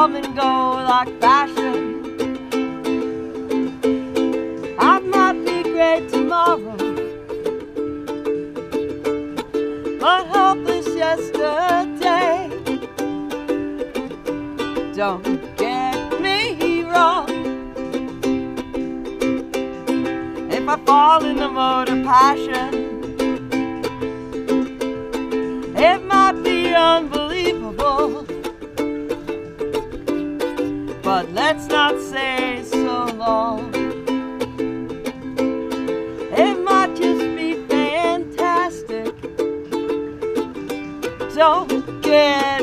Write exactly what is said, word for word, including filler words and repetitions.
come and go like fashion. I might be great tomorrow, but hopeless yesterday. Don't get me wrong, if I fall in the mode of passion, it might be unbelievable, but let's not say so long. It might just be fantastic. Don't get